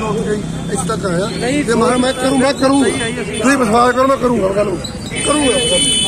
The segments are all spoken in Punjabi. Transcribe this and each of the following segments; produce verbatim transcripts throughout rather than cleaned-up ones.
इस तक आया मैं मैं करूँ मैं करूँगा तुम विश्वास करो मैं करूँगा गल करूँगा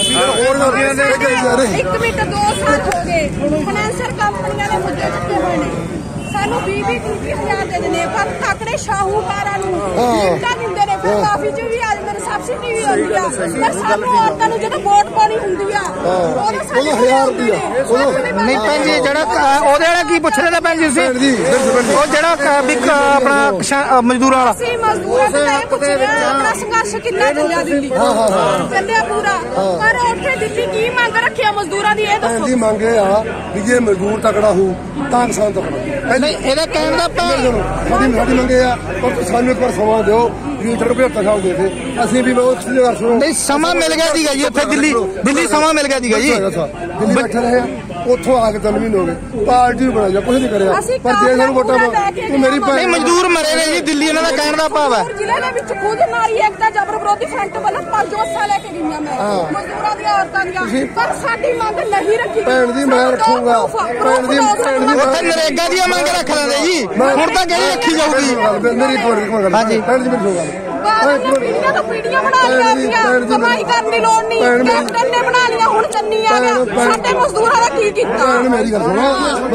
एक मिनट दो साल हो गए फाइनेंशियल कंपनियां ने मुद्दे चुके हुए ने सानू बीस बीस हजार दे देने पर तकड़े शाहूकारां नूं टिकटां दिंदे ने फिर काफी च भी आज मेरे सब्सिडी भी आउंदी आ पर सानू औरतां नूं जदों वोट पानी हुंदी आ ओदे सानू हजार रुपया नहीं भैन जी जेड़ा ओदे वाला की पुछ रहे थे भैन जी तुसीं ओ जेड़ा अपना मजदूरां वाला ਅਸੀਂ ਮਜ਼ਦੂਰਾਂ ਤੋਂ ਇਹ ਪੁੱਛ ਰਹੇ ਹਾਂ ਆਪਣਾ ਸੰਘਰਸ਼ ਕਿੰਨਾ ਚੱਲਿਆ ਦਿੱਲੀ ਚੱਲਿਆ ਪੂਰਾ ਪਰ ਉੱਥੇ ਦਿੱਲੀ ਕੀ ਮੰਗ ਰੱਖਿਆ ਮਜ਼ਦੂਰਾਂ ਦੀ ਇਹ ਦੱਸੋ ਦੀ ਮੰਗ ਇਹ ਆ ਵੀ ਜੇ ਮਜ਼ਦੂਰ ਤਕੜਾ ਹੋ ਤਾਂ ਕਿਸਾਨ ਤਕੜਾ ਨਹੀਂ ਇਹਦਾ ਕਹਿਣ ਦਾ ਸਾਡੀ ਸਾਡੀ ਮੰਗ ਇਹ ਆ ਪਰ ਸਾਨੂੰ ਇੱਕ ਵਾਰ ਸਮਾਂ ਦਿਓ ਵੀ ਇੱਧਰ ਪਝੱਤਰ ਸਾਲ ਦੇ ਦੇ ਅਸੀਂ ਵੀ ਬਹੁਤ ਸੰਘਰਸ਼ ਨਹੀਂ ਸਮਾਂ ਮਿਲ ਗਿਆ ਸੀਗਾ ਜੀ ਉੱਥੇ ਦਿੱਲੀ ਦਿੱਲੀ ਸਮਾਂ ਮਿਲ ਗਿਆ ਸੀਗਾ ਜੀ ਦਿੱਲੀ ਬੈਠੇ ਰਹੇ ਉੱਥੋਂ ਆ ਕੇ ਤਿੰਨ ਮਹੀਨੇ ਹੋ ਗਏ ਪਾਰਟੀ ਬਣਾ ਜਾ ਕੁਝ ਨਹੀਂ ਕਰਿਆ ਪਰ ਜੇ ਸਾਨੂੰ ਵੋਟਾਂ ਤੂੰ ਮੇਰੀ ਭੈਣ ਮਜ਼ਦੂਰ ਮਰੇ ਨੇ ਜੀ ਦਿੱਲੀ ਇਹਨਾਂ ਦਾ ਕਹਿਣ ਦਾ ਭਾਵ ਹੈ ਜ਼ਿਲ੍ਹੇ ਦੇ ਵਿੱਚ ਖੁਦ ਨਾਰੀ ਏਕਤਾ ਜਬਰ ਵਿਰੋਧੀ ਫਰੰਟ ਵੱਲੋਂ ਪੰਜ ਬੱਸਾਂ ਲੈ ਕੇ ਗਈਆਂ ਮੈਂ ਮਜ਼ਦੂਰਾਂ ਦੀਆਂ ਔਰਤਾਂ ਦੀਆਂ ਪਰ ਸਾਡੀ ਮੰਗ ਨਹੀਂ ਰੱਖੀ ਭੈਣ ਦੀ ਮੈਂ ਰੱਖੂਗਾ ਭੈਣ ਦੀ ਭੈਣ ਦੀ ਉੱਥੇ ਨਰੇਗਾ ਦੀਆਂ ਮੰਗ ਰੱਖ ਲੈਂਦੇ ਜੀ ਹੁਣ ਤਾਂ ਕਿਹੜੀ ਰੱਖੀ ਜਾਊਗੀ ਮੇਰੀ ਭੈਣ ਦੀ ਭੈਣ ਦੀ ਮੇਰੀ ਪੀੜੀਆਂ ਤੋਂ ਪੀੜੀਆਂ ਬਣਾ ਲਿਆ ਕਮਾਈ ਕਰਨ ਦੀ ਲੋੜ ਨਹੀਂ ਕੈਪਟਨ ਨੇ ਬਣਾ ਲਿਆ ਹੁਣ ਚੰਨੀ ਆ ਗਿਆ ਸਾਡੇ ਮਜ਼ਦੂਰਾਂ ਦਾ ਕੀ ਕੀਤਾ ਮੇਰੀ ਗੱਲ ਸੁਣੋ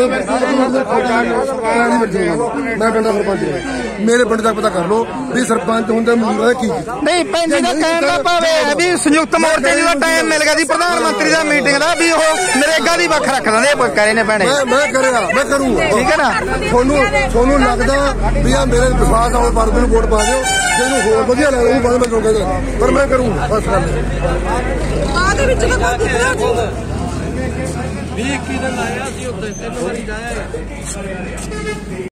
ਮੈਂ ਪਿੰਡ ਦਾ ਸਰਪੰਚ ਮੇਰੇ ਪਿੰਡ ਦਾ ਪਤਾ ਕਰ ਲਓ ਵੀ ਸਰਪੰਚ ਹੁੰਦਾ ਮਜ਼ਦੂਰਾਂ ਦਾ ਕੀ ਕੀਤਾ ਨਹੀਂ ਭੈਣ ਜੀ ਦਾ ਕਹਿਣ ਦਾ ਭਾਵ ਇਹ ਹੈ ਵੀ ਸੰਯੁਕਤ ਮੋਰਚੇ ਦਾ ਟਾਈਮ ਮਿਲ ਗਿਆ ਸੀ ਪ੍ਰਧਾਨ ਮੰਤਰੀ ਦਾ ਮੀਟਿੰਗ ਦਾ ਵੀ ਉਹ ਨਰੇਗਾ ਦੀ ਵੱਖ ਰੱਖ ਦਿੰਦੇ ਕਰੇ ਨੇ ਭੈਣੇ ਮੈਂ ਕਰਿਆ ਮੈਂ ਕਰੂੰਗਾ ਠੀਕ ਹੈ ਨਾ ਤੁਹਾਨੂੰ ਤੁਹਾਨੂੰ ਲੱਗਦਾ ਵੀ ਆ ਮੇਰੇ ਵਿਸ਼ਵਾਸ ਨਾਲ ਬਾਰਦ ਨੂੰ ਵੋਟ ਪਾ ਦਿਓ ਜਿਹਨੂੰ ਹੋਰ ਵਧੀਆ ਲੱਗਦਾ ਉਹ ਬਾਅਦ ਮੈਂ ਕਰੂੰਗਾ ਪਰ ਮੈਂ ਕਰੂੰਗਾ ਬਸ ਗੱਲ ਬਾਅਦ ਵਿੱਚ ਤਾਂ ਕੋਈ ਦਿੱਕਤ ਨਹੀਂ ਵੀਹ ਇੱਕੀ ਦਿਨ ਆਇਆ ਸੀ ਉੱਤੇ ਤਿੰਨ ਵਾਰੀ ਜਾਇਆ